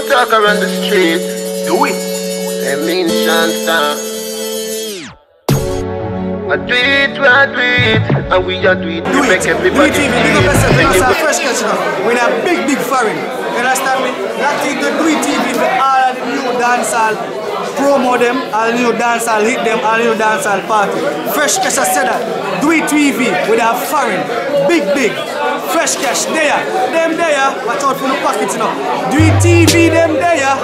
talk around the street. Do it. I mean, Shanta. I do it, and we are do it. We make everybody do it. Big up yourself, because our fresh catch now. We have big foreign. You understand me? That thing to do it TV for all of the new dancehall. Promo them, all the new dancehall, hit them, all the new dancehall party. Fresh Cash said that. Do it TV with our foreign. Big. Fresh Cash there. Them there. Watch out for the pockets now. Do it TV, them there.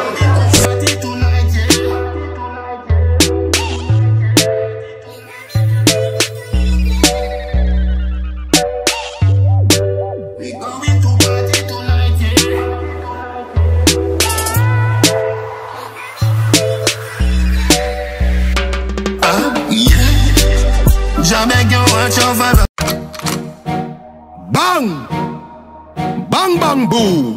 Bang! Bang bang boo!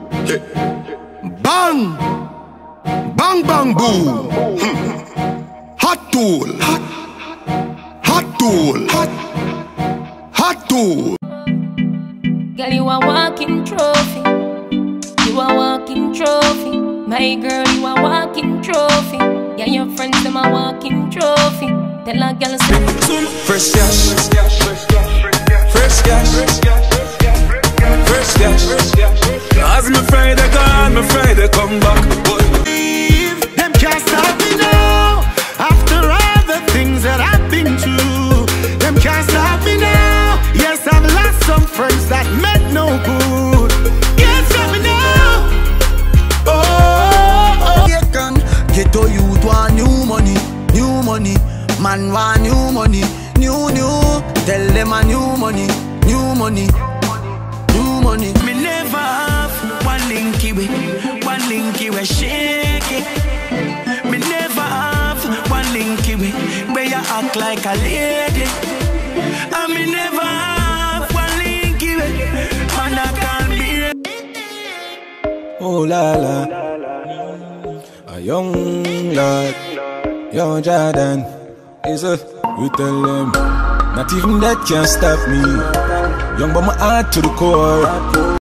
Bang! Bang bang boo! Hot tool! Hot tool! Hot tool! Girl, you a walking trophy. You a walking trophy. My girl, you a walking trophy. Yeah, your friends, them a walking trophy. Tell a girl say fresh cash, fresh cash, fresh cash. Cause my Friday gone, my Friday come back. Them can't stop me now. After all the things that I've been through, them can't stop me now. Yes, I've lost some friends that meant no good. Can't stop me now. Oh. Get to you want new money, new money. Man want new money, new. Tell them a new money, new money, new money. Me never have one linky way shake it. Me never have one linky way where you act like a lady. And me never have one linky way man I can't be. Oh la la, a young lad, young Jordan. Is a, we tell them, not even that can stop me. Young but my heart to the core.